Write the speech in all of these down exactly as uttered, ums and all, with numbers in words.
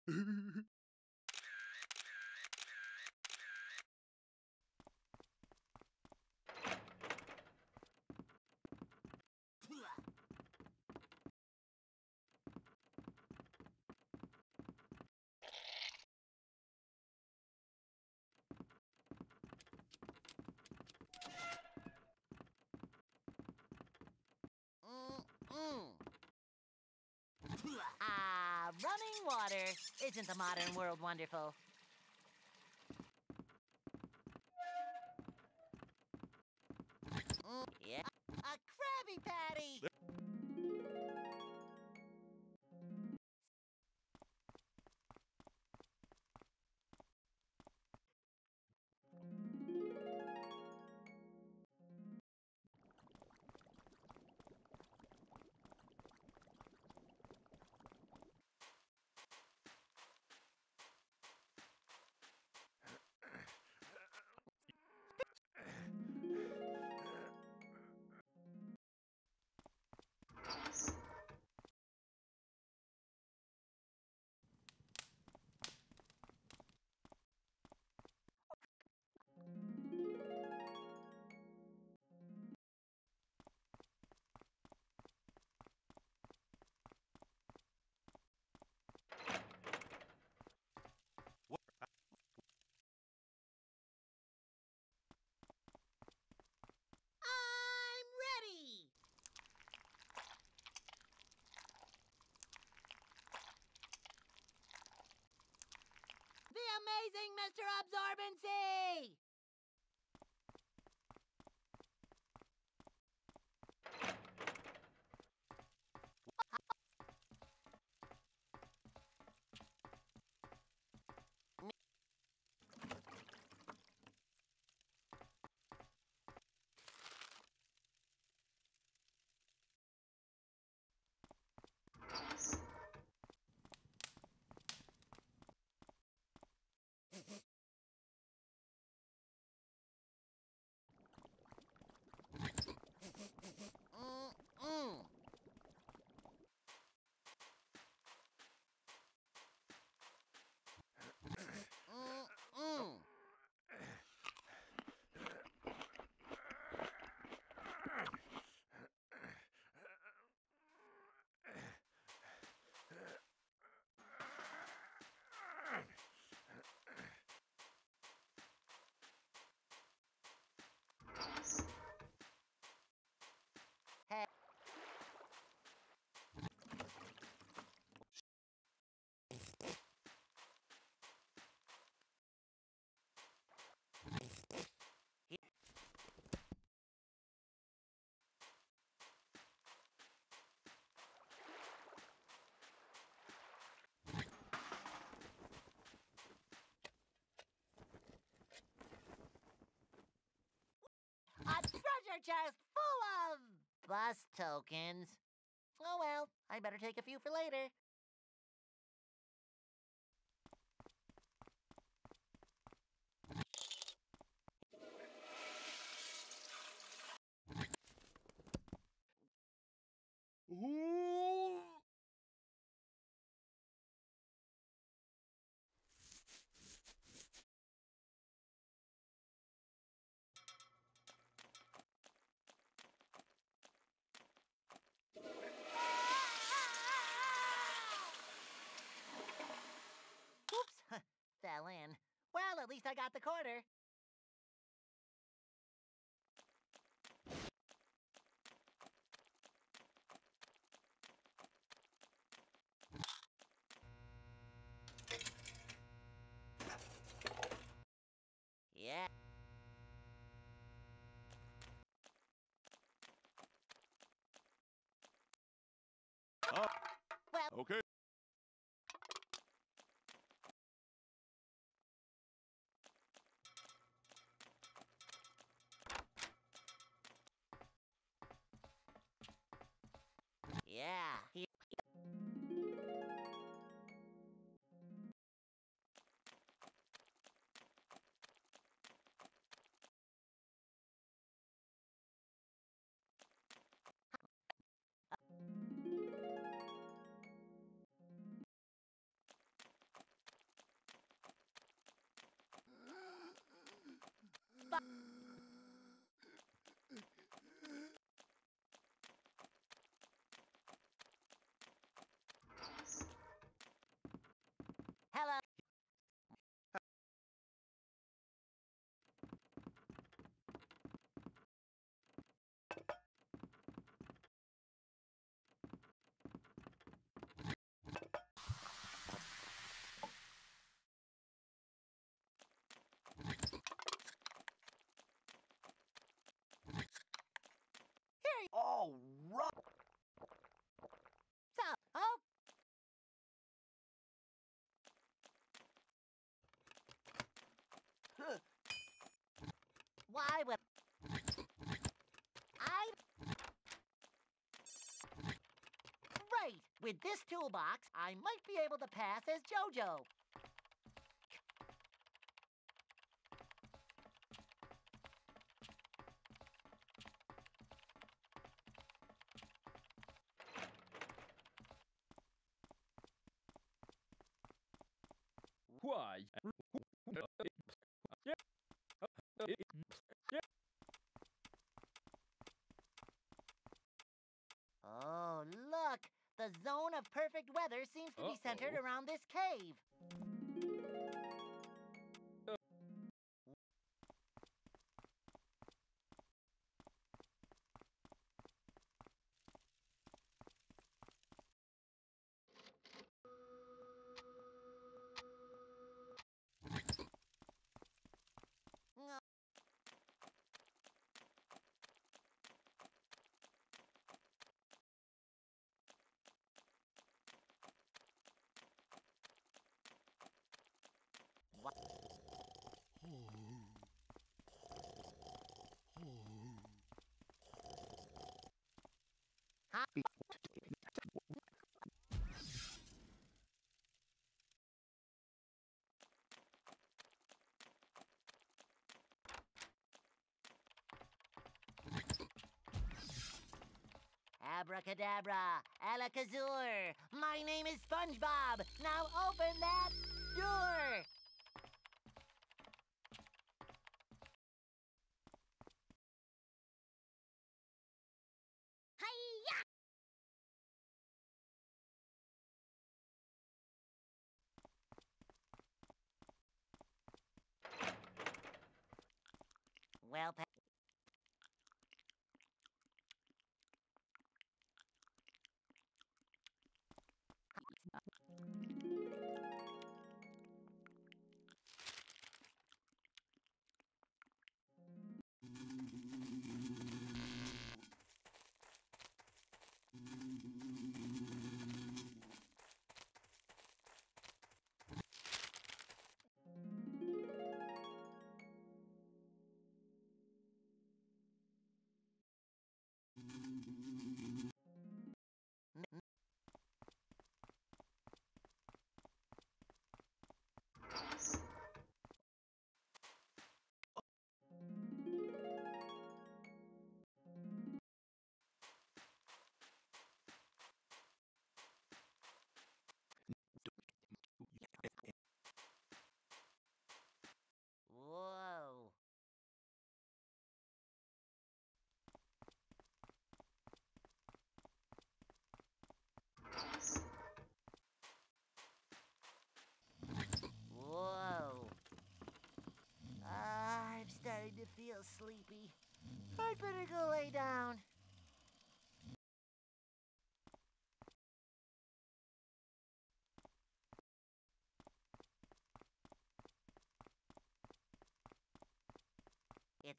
Ah, running water. Isn't the modern world wonderful? Mm, yeah. A Krabby Patty! I'm ready! The amazing Mister Absorbency! Mm-mm. Mm-mm. Hey. A treasure chest full of bus tokens. Oh well, I better take a few for later. Ooh. Oops, fell in. Well, at least I got the quarter. Yeah. Ah, Well, okay. I will. I. Right. With this toolbox, I might be able to pass as JoJo. Why? Oh, look! The zone of perfect weather seems to be centered Uh-oh. around this cave. Huh? Abracadabra, alakazoo. My name is Spongebob. Now open that door. Hi-ya! Well, pa- Whoa. Whoa. Ah, I'm starting to feel sleepy. I'd better go lay down. It's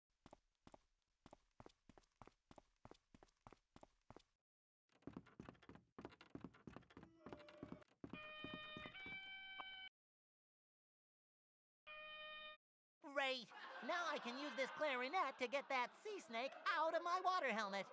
great. Now I can use this clarinet to get that sea snake out of my water helmet.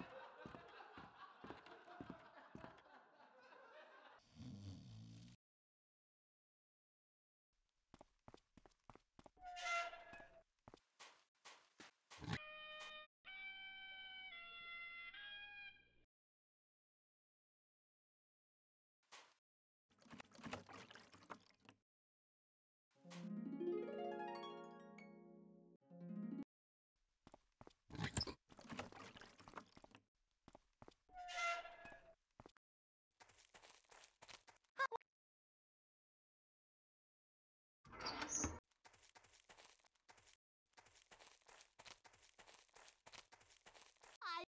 I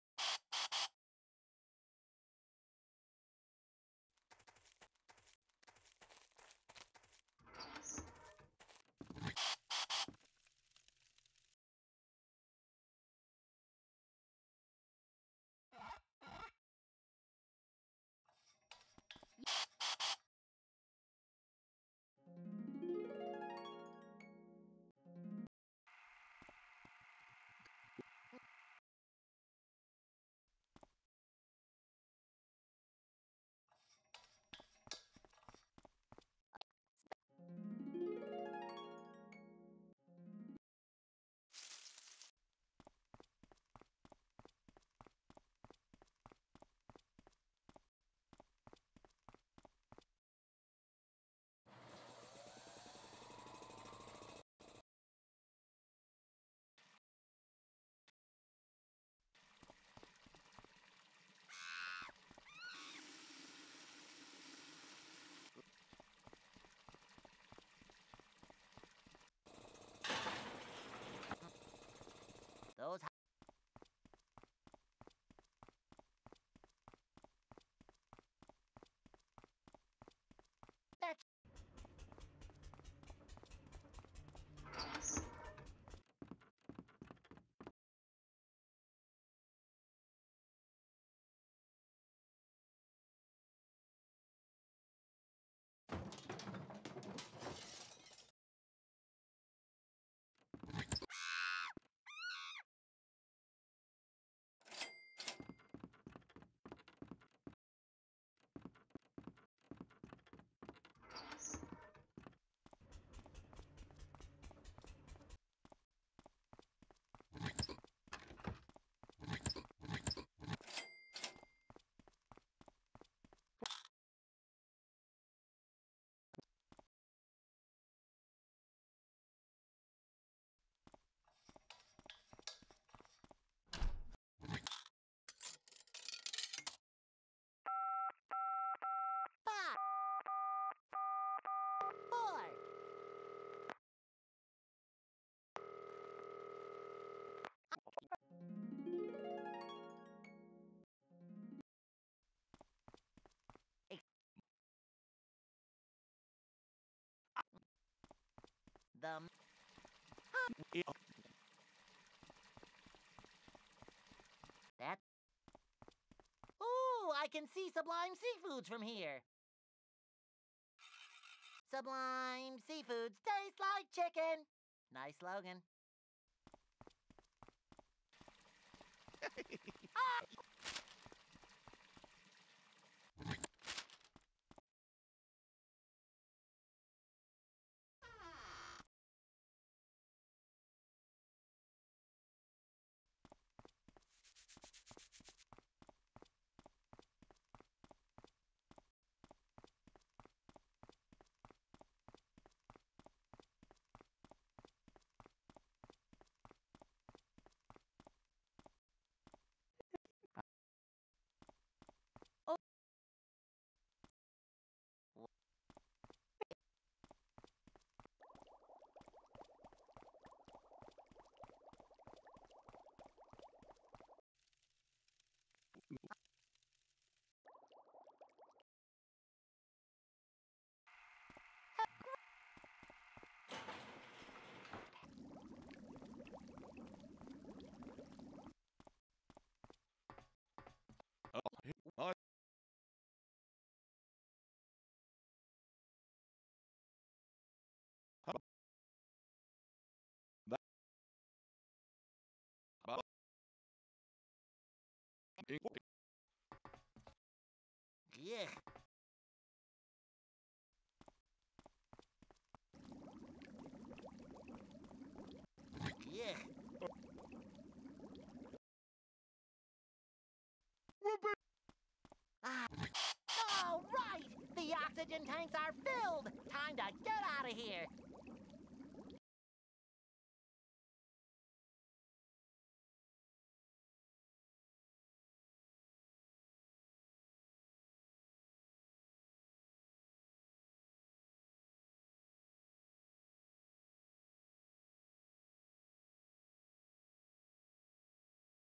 The... That... Ooh, I can see Sublime Seafoods from here. Sublime Seafoods taste like chicken. Nice slogan. Ah! Oh, Yeah. Yeah. Ah. All right! The oxygen tanks are filled! Time to get out of here!